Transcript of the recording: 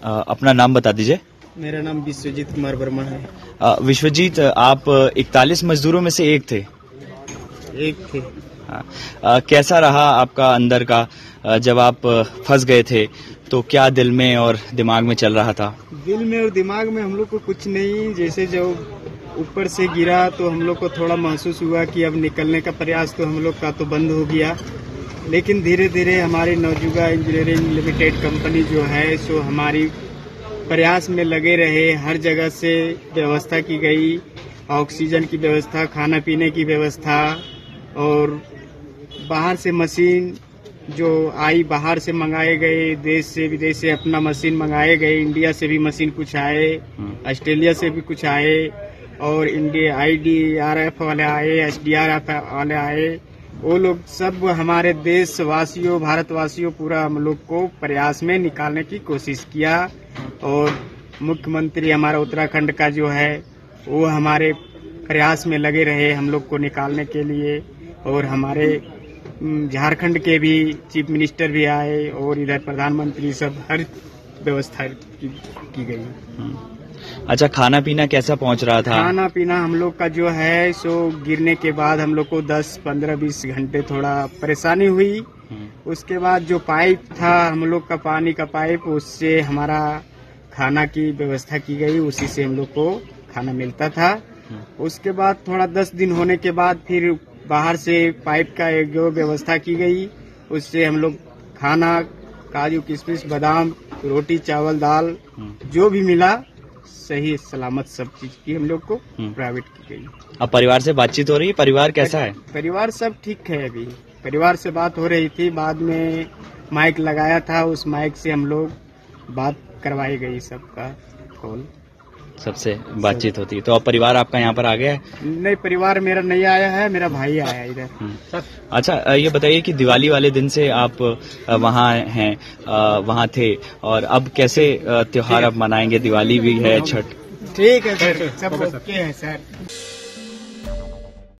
अपना नाम बता दीजिए। मेरा नाम विश्वजीत कुमार वर्मा है। विश्वजीत, आप 41 मजदूरों में से एक थे। एक थे। कैसा रहा आपका अंदर का जब आप फंस गए थे, तो क्या दिल में और दिमाग में चल रहा था? दिल में और दिमाग में हम लोग को कुछ नहीं, जैसे जब ऊपर से गिरा तो हम लोग को थोड़ा महसूस हुआ कि अब निकलने का प्रयास तो हम लोग का तो बंद हो गया, लेकिन धीरे धीरे हमारी नवजुगा इंजीनियरिंग लिमिटेड कंपनी जो है सो हमारी प्रयास में लगे रहे। हर जगह से व्यवस्था की गई, ऑक्सीजन की व्यवस्था, खाना पीने की व्यवस्था, और बाहर से मशीन जो आई, बाहर से मंगाए गए, देश से विदेश से अपना मशीन मंगाए गए, इंडिया से भी मशीन कुछ आए, ऑस्ट्रेलिया से भी कुछ आए, और इंडिया IDRF वाले आए, SDRF वाले आए। वो लोग सब हमारे देशवासियों, भारतवासियों पूरा हम लोग को प्रयास में निकालने की कोशिश किया। और मुख्यमंत्री हमारा उत्तराखंड का जो है वो हमारे प्रयास में लगे रहे हम लोग को निकालने के लिए, और हमारे झारखंड के भी चीफ मिनिस्टर भी आए, और इधर प्रधानमंत्री, सब हर व्यवस्था की गई। अच्छा, खाना पीना कैसा पहुंच रहा था? खाना पीना हम लोग का जो है सो गिरने के बाद हम लोग को 10, 15, 20 घंटे थोड़ा परेशानी हुई। उसके बाद जो पाइप था हम लोग का, पानी का पाइप, उससे हमारा खाना की व्यवस्था की गई, उसी से हम लोग को खाना मिलता था। उसके बाद थोड़ा 10 दिन होने के बाद फिर बाहर से पाइप का एक जो व्यवस्था की गई, उससे हम लोग खाना, काजू किशमिश, बादाम, रोटी, चावल, दाल, जो भी मिला सही सलामत सब चीज की हम लोग को प्राइवेट की गई। अब परिवार से बातचीत हो रही है? परिवार कैसा है? परिवार सब ठीक है। अभी परिवार से बात हो रही थी, बाद में माइक लगाया था, उस माइक से हम लोग बात करवाई गई, सबका कॉल, सबसे बातचीत होती है। तो अब परिवार आपका यहाँ पर आ गया है? नहीं, परिवार मेरा नहीं आया है, मेरा भाई आया है इधर। अच्छा, ये बताइए कि दिवाली वाले दिन से आप वहाँ हैं, वहाँ थे, और अब कैसे त्योहार अब मनाएंगे? दिवाली भी है, छठ। ठीक है सर, सब ओके है सर।